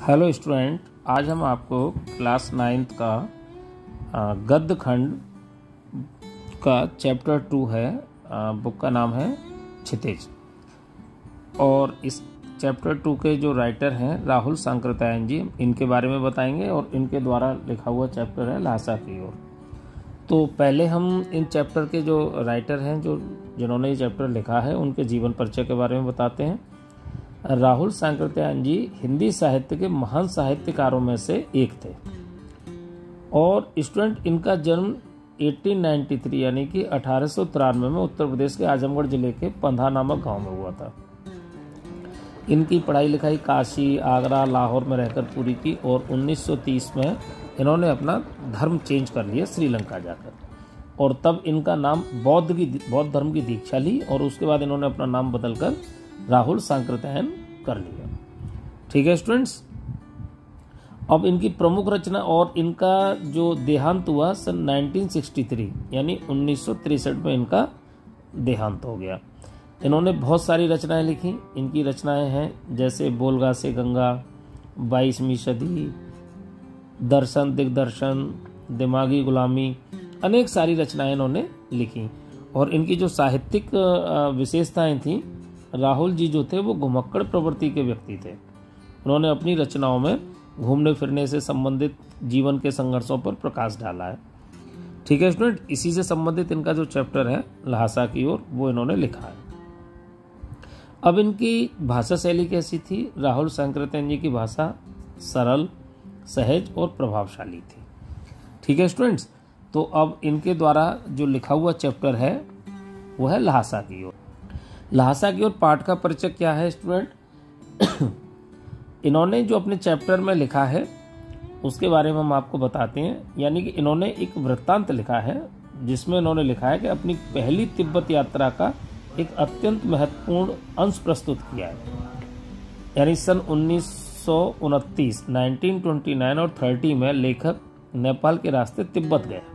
Hello student, आज हम आपको क्लास 9th का गद्य खंड का चैप्टर 2 है। बुक का नाम है क्षितिज और इस चैप्टर 2 के जो राइटर हैं राहुल सांकृत्यायन जी, इनके बारे में बताएंगे और इनके द्वारा लिखा हुआ चैप्टर है ल्हासा की ओर। तो पहले हम इन चैप्टर के जो राइटर हैं जिन्होंने ये चैप्टर लिखा है उनके जीवन परिचय के बारे में बताते हैं। राहुल सांकृत्यायन जी हिंदी साहित्य के महान साहित्यकारों में से एक थे और स्टूडेंट इनका जन्म 1893 यानी कि 1893 में उत्तर प्रदेश के आजमगढ़ जिले के पंधा नामक गांव में हुआ था। इनकी पढ़ाई लिखाई काशी, आगरा, लाहौर में रहकर पूरी की और 1930 में इन्होंने अपना धर्म चेंज कर लिया श्रीलंका जाकर, और तब इनका नाम बौद्ध धर्म की दीक्षा ली और उसके बाद इन्होंने अपना नाम बदलकर राहुल सांकृत्यायन कर लिया। ठीक है स्टूडेंट्स, अब इनकी प्रमुख रचना और इनका जो देहांत हुआ सन 1963 यानी 1963 में इनका देहांत हो गया। इन्होंने बहुत सारी रचनाएं लिखी। इनकी रचनाएं हैं जैसे बोलगा से गंगा, 22वीं सदी, दर्शन दिग्दर्शन, दिमागी गुलामी, अनेक सारी रचनाएं इन्होंने लिखी। और इनकी जो साहित्यिक विशेषताएं थी, राहुल जी जो थे वो घुमक्कड़ प्रवृत्ति के व्यक्ति थे। उन्होंने अपनी रचनाओं में घूमने फिरने से संबंधित जीवन के संघर्षों पर प्रकाश डाला है। ठीक है स्टूडेंट, इसी से संबंधित इनका जो चैप्टर है ल्हासा की ओर वो इन्होंने लिखा है। अब इनकी भाषा शैली कैसी थी? राहुल सांकृत्यायन जी की भाषा सरल, सहज और प्रभावशाली थी। ठीक है स्टूडेंट्स, तो अब इनके द्वारा जो लिखा हुआ चैप्टर है वो है ल्हासा की ओर। ल्हासा की ओर पाठ का परिचय क्या है स्टूडेंट? इन्होंने जो अपने चैप्टर में लिखा है उसके बारे में हम आपको बताते हैं। यानी कि इन्होंने एक वृत्तांत लिखा है जिसमें इन्होंने लिखा है कि अपनी पहली तिब्बत यात्रा का एक अत्यंत महत्वपूर्ण अंश प्रस्तुत किया है। यानी सन 1929 1929 और 30 में लेखक नेपाल के रास्ते तिब्बत गए।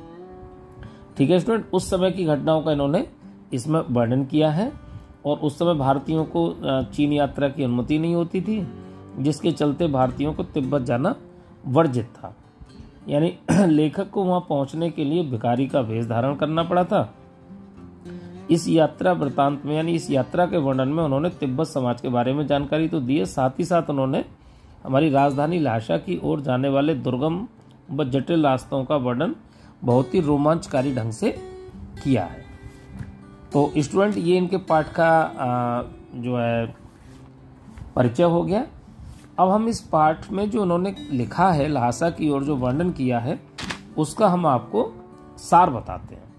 ठीक है स्टूडेंट, उस समय की घटनाओं का इन्होंने इसमें वर्णन किया है। और उस समय भारतीयों को चीन यात्रा की अनुमति नहीं होती थी, जिसके चलते भारतीयों को तिब्बत जाना वर्जित था। यानी लेखक को वहां पहुंचने के लिए भिखारी का वेश धारण करना पड़ा था। इस यात्रा वृत्तांत में यानी इस यात्रा के वर्णन में उन्होंने तिब्बत समाज के बारे में जानकारी तो दी है, साथ ही साथ उन्होंने हमारी राजधानी ल्हासा की ओर जाने वाले दुर्गम व जटिल रास्तों का वर्णन बहुत ही रोमांचकारी ढंग से किया है। तो स्टूडेंट, ये इनके पाठ का जो है परिचय हो गया। अब हम इस पाठ में जो उन्होंने लिखा है ल्हासा की ओर जो वर्णन किया है उसका हम आपको सार बताते हैं।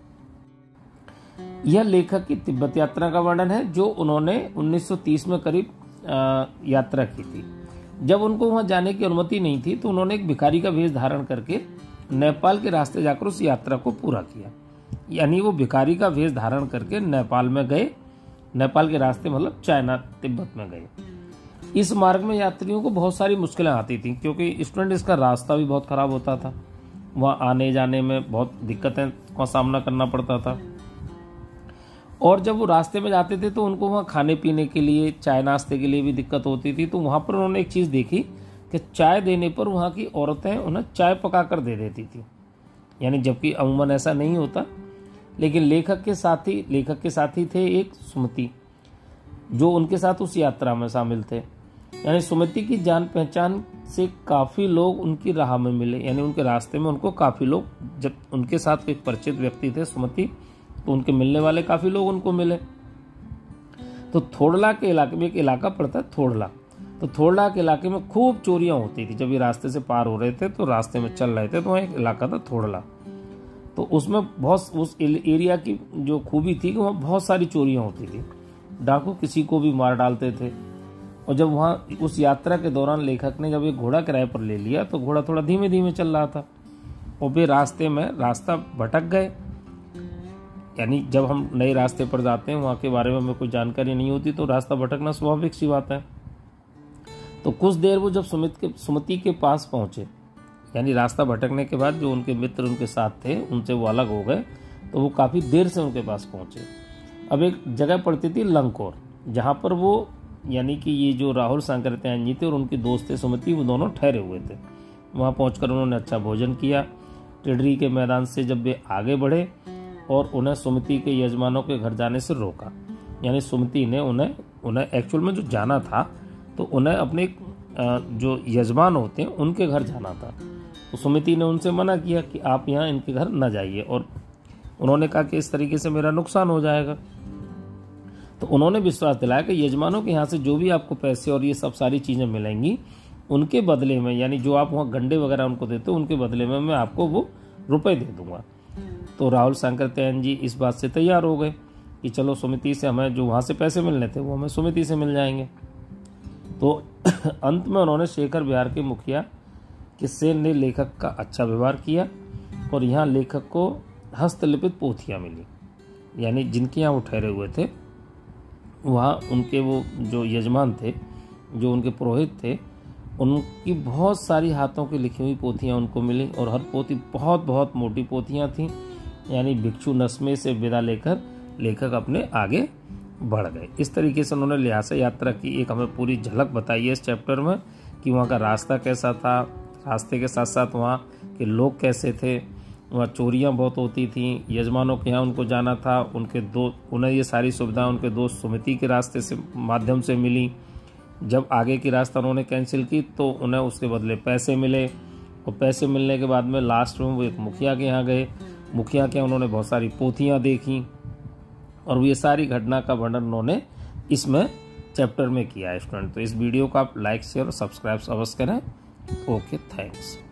यह लेखक की तिब्बत यात्रा का वर्णन है जो उन्होंने 1930 में करीब यात्रा की थी। जब उनको वहां जाने की अनुमति नहीं थी तो उन्होंने एक भिखारी का वेश धारण करके नेपाल के रास्ते जाकर उस यात्रा को पूरा किया। यानी वो भिखारी का वेश धारण करके नेपाल में गए। नेपाल के रास्ते मतलब चाइना तिब्बत में गए। इस मार्ग में यात्रियों को बहुत सारी मुश्किलें आती थी क्योंकि स्टूडेंट इसका रास्ता भी बहुत खराब होता था। वहाँ आने जाने में बहुत दिक्कतें का सामना करना पड़ता था। और जब वो रास्ते में जाते थे तो उनको वहाँ खाने पीने के लिए, चाय नाश्ते के लिए भी दिक्कत होती थी। तो वहाँ पर उन्होंने एक चीज़ देखी कि चाय देने पर वहाँ की औरतें उन्हें चाय पका कर दे देती थी। यानी जबकि अमूमन ऐसा नहीं होता, लेकिन लेखक के साथी थे एक सुमति जो उनके साथ उस यात्रा में शामिल थे। यानी सुमति की जान पहचान से काफ़ी लोग उनकी राह में मिले। यानी उनके रास्ते में उनको काफ़ी लोग, जब उनके साथ एक परिचित व्यक्ति थे सुमति, तो उनके मिलने वाले काफ़ी लोग उनको मिले। तो थोड़ला के इलाके में एक इलाका पड़ता है थोड़ला, तो थोड़ला के इलाके में खूब चोरियां होती थी। जब ये रास्ते से पार हो रहे थे तो रास्ते में चल रहे थे तो वहाँ एक इलाका था थोड़ला। तो उसमें बहुत उस एरिया की जो खूबी थी कि वहाँ बहुत सारी चोरियां होती थी। डाकू किसी को भी मार डालते थे। और जब वहाँ उस यात्रा के दौरान लेखक ने जब ये घोड़ा किराए पर ले लिया तो घोड़ा थोड़ा धीमे धीमे चल रहा था और वे रास्ते में रास्ता भटक गए। यानी जब हम नए रास्ते पर जाते हैं वहाँ के बारे में हमें कोई जानकारी नहीं होती तो रास्ता भटकना स्वाभाविक सी बात है। तो कुछ देर वो जब सुमति के पास पहुंचे, यानी रास्ता भटकने के बाद जो उनके मित्र उनके साथ थे उनसे वो अलग हो गए, तो वो काफ़ी देर से उनके पास पहुंचे। अब एक जगह पड़ती थी लंकोर, जहाँ पर वो यानी कि ये जो राहुल सांकृत्यायन जी थे और उनकी दोस्त थे सुमति, वो दोनों ठहरे हुए थे। वहाँ पहुंचकर उन्होंने अच्छा भोजन किया। टिडरी के मैदान से जब वे आगे बढ़े और उन्हें सुमति के यजमानों के घर जाने से रोका, यानी सुमति ने उन्हें एक्चुअल में जो जाना था तो उन्हें अपने जो यजमान होते हैं उनके घर जाना था, तो सुमति ने उनसे मना किया कि आप यहाँ इनके घर न जाइए, और उन्होंने कहा कि इस तरीके से मेरा नुकसान हो जाएगा। तो उन्होंने विश्वास दिलाया कि यजमानों के यहाँ से जो भी आपको पैसे और ये सब सारी चीज़ें मिलेंगी उनके बदले में, यानी जो आप वहाँ गंडे वगैरह उनको देते हो उनके बदले में मैं आपको वो रुपए दे दूंगा। तो राहुल सांकृत्यायन जी इस बात से तैयार हो गए कि चलो सुमति से हमें जो वहाँ से पैसे मिलने थे वो हमें सुमति से मिल जाएंगे। तो अंत में उन्होंने शेखर बिहार के मुखिया के सेन ने लेखक का अच्छा व्यवहार किया और यहाँ लेखक को हस्तलिखित पोथियाँ मिली, यानी जिनके यहाँ वो ठहरे हुए थे वहाँ उनके वो जो यजमान थे, जो उनके पुरोहित थे, उनकी बहुत सारी हाथों की लिखी हुई पोथियाँ उनको मिली और हर पोथी बहुत बहुत मोटी पोथियाँ थीं, यानी भिक्षु नस्मे से विदा लेकर लेखक अपने आगे बढ़ गए। इस तरीके से उन्होंने ल्हासा यात्रा की एक हमें पूरी झलक बताई है इस चैप्टर में कि वहाँ का रास्ता कैसा था, रास्ते के साथ साथ वहाँ के लोग कैसे थे, वहाँ चोरियाँ बहुत होती थीं, यजमानों के यहाँ उनको जाना था, उन्हें ये सारी सुविधाएं उनके दोस्त सुमति के रास्ते से माध्यम से मिली। जब आगे की रास्ता उन्होंने कैंसिल की तो उन्हें उसके बदले पैसे मिले, और पैसे मिलने के बाद में लास्ट में वो एक मुखिया के यहाँ गए। मुखिया के यहाँ उन्होंने बहुत सारी पोथियाँ देखी और ये सारी घटना का वर्णन उन्होंने इसमें चैप्टर में किया है स्टूडेंट। तो इस वीडियो को आप लाइक शेयर और सब्सक्राइब अवश्य करें। Okay, thanks.